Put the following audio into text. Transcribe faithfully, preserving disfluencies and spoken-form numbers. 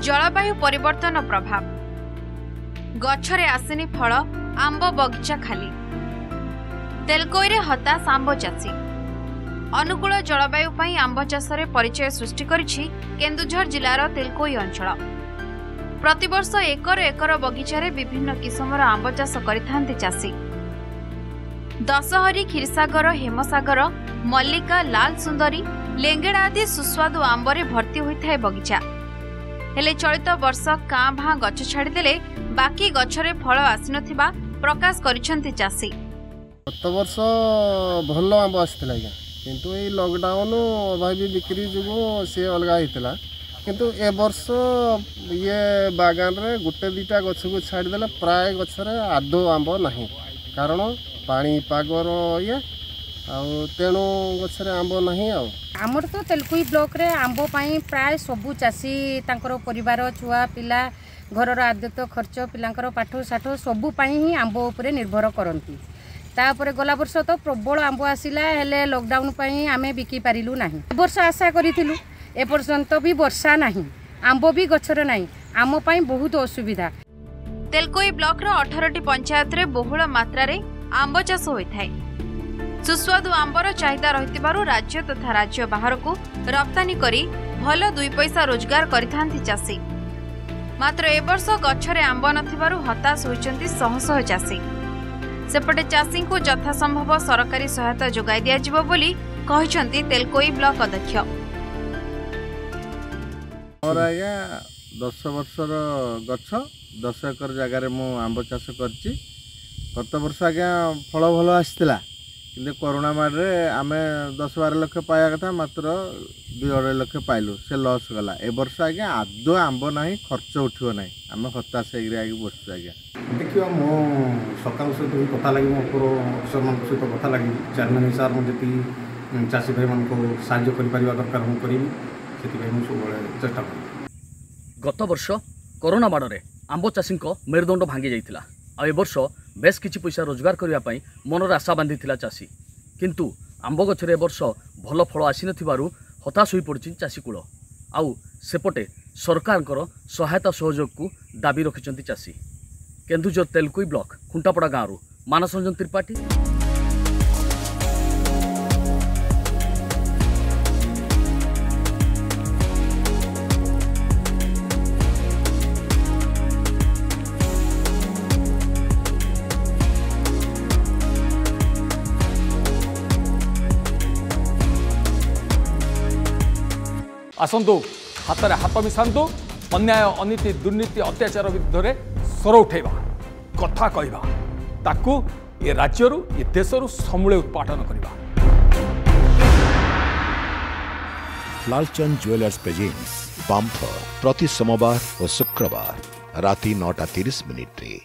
जलवायु परिवर्तन प्रभाव गछरे आसिनी फल आंब बगीचा खाली तेलकोईरे हताश आंब चाषी अनुकूल जलवायु पई आंब चाषरे परिचय सृष्टि करिछि केन्दुझर जिलार तेलकोई अंचल। प्रतिवर्ष एकर एकर बगीचारे विभिन्न किसमर आंब चाष करिथांती चाषी। दशहरी क्षीरसागर हेमसागर मल्लिका लाल सुंदरी लेंगेड़ा आदि सुस्वादु आंबरे भर्ती होइथाय बगीचा। हेले चलित वर्ष कां भां गछ छाड़ीदेले बाकी गछरे फल आसिनथिबा प्रकाश करिसंती चाषी। गत वर्ष भल आंब आसला किंतु ए लॉकडाउन अभावी बिक्री जुगो से अलग होता किंतु ए वर्ष ये बागान रे गोटे दुटा गछ को छाड़ीदेले प्राय गछरे आदो आंब नहीं कारण पानी पागर ये तेणु गछरे आंब नहीं आमर तो तेलकोई ब्लॉक रे आंब पाई प्राय सबू चाषी तांकर परिवार छुआ पिला घरर आदत खर्च पिलांकर पाठ साठ सबू पाई ही आंब उपरे निर्भर करती। तापर गला वर्ष तो प्रबल आंब आसिला हेले लॉकडाउन पाई आमे बिकी पारिलु नाही। वर्ष आशा करिथिलु ए पर्यंत भी वर्षा नाही आंब भी गछर नाही आम पाई बहुत असुविधा। तेलकोई ब्लॉक रो अठारह टी पंचायत रे बहुल मात्रा रे आंब चाष होइथाय। सुस्वादु आंबर चाहिदा रहितिबारु राज्य तथा राज्य बाहर को रप्तानी करी भल दुई पैसा रोजगार करिथांती चाषी। मात्र ए वर्ष गछरे आंब नथिबारु हताश होइचंती शह शह चाषी। सेपटे चाषी को यथासंभव सरकारी सहायता जोगाई दिया जिवो बोली कहिसंती तेलकोई ब्लॉक अध्यक्ष। और आया दस वर्षर गछ दस एकर जगार मु आंब चाष करछि। गत वर्ष आज्ञा फल भल आसला कि कोरोना मारे आमे दस बार लक्ष पाया कथा मात्र दुई अढ़ाई लक्ष पाइलु से लस गला। ए वर्ष आज्ञा आदो आंब ना खर्च उठो ना आम हताश बस आज्ञा देखिए मो सरकार सहित कथा लगी मो अफिसर मान सहित कथा लगी चेयरमैन हिसाब में जी चाषी भाई मान को साहाय्य कर दरकार हूँ करी से सब चेष्टा कर। गत वर्ष कोरोना माड़े आंब चाषी मेरुदंड भांगी जाइथिला। आ ए वर्ष बेस किछि पैसा रोजगार करने मनर आशा बांधी चाषी किंतु आंब गछरे वर्ष भल फल आसी नथिबारु हताश होई पड़छि चाषी कूल। आउ सेपटे सरकार सहायता सहयोग को दाबी रखिछंती चाषी। केन्दुझर तेलकोई ब्लॉक खुंटापड़ा गाँव मानस रंजन त्रिपाठी। आसंतु हाथ हाथ मिशातु अन्याय अनीति दुर्नीति अत्याचार विरुद्ध में स्वर उठेबा कथा कहबा ताकू ये राज्यरू ये देशरू समूले उत्पादन करबा। लालचंद ज्वेलर्स प्रेजेंट्स बम्पर प्रति सोमवार और शुक्रवार राति नौटा तीस मिनिट रे।